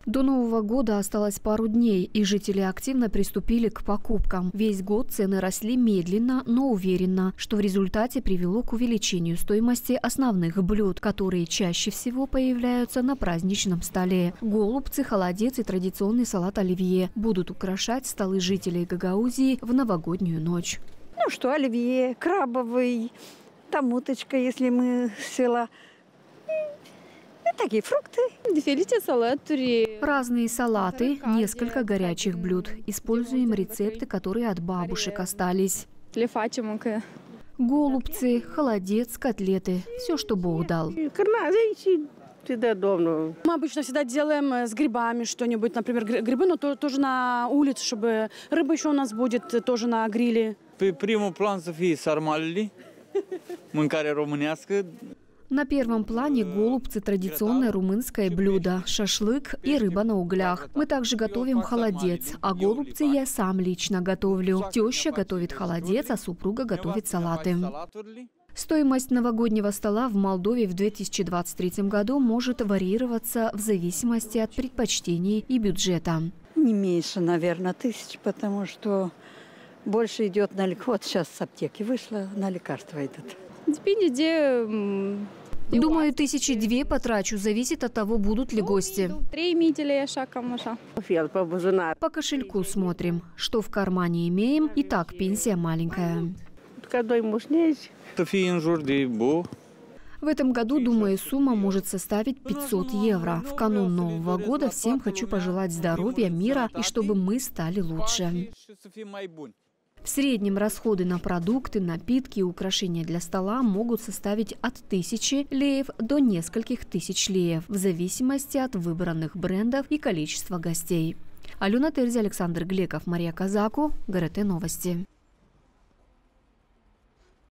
До Нового года осталось пару дней, и жители активно приступили к покупкам. Весь год цены росли медленно, но уверенно, что в результате привело к увеличению стоимости основных блюд, которые чаще всего появляются на праздничном столе. Голубцы, холодец и традиционный салат оливье будут украшать столы жителей Гагаузии в новогоднюю ночь. Ну что, оливье, крабовый, там уточка, если мы с села. Такие фрукты. Разные салаты, несколько горячих блюд. Используем рецепты, которые от бабушек остались. Голубцы, холодец, котлеты. Все, что Бог дал. Мы обычно всегда делаем с грибами что-нибудь, например, грибы, но тоже на улице, чтобы рыба еще у нас будет тоже на гриле. На первом плане голубцы – традиционное румынское блюдо, шашлык и рыба на углях. Мы также готовим холодец, а голубцы я сам лично готовлю. Теща готовит холодец, а супруга готовит салаты. Стоимость новогоднего стола в Молдове в 2023 году может варьироваться в зависимости от предпочтений и бюджета. Не меньше, наверное, 1000, потому что больше идет на лекарства. Вот сейчас с аптеки вышла, на лекарства идут. Думаю, 1002 потрачу, зависит от того, будут ли гости. По кошельку смотрим, что в кармане имеем, и так пенсия маленькая. В этом году, думаю, сумма может составить 500 евро. В канун Нового года всем хочу пожелать здоровья, мира и чтобы мы стали лучше. В среднем расходы на продукты, напитки и украшения для стола могут составить от 1000 леев до нескольких тысяч леев, в зависимости от выбранных брендов и количества гостей. Алена Терзи, Александр Глеков, Мария Казаку, ГРТ Новости.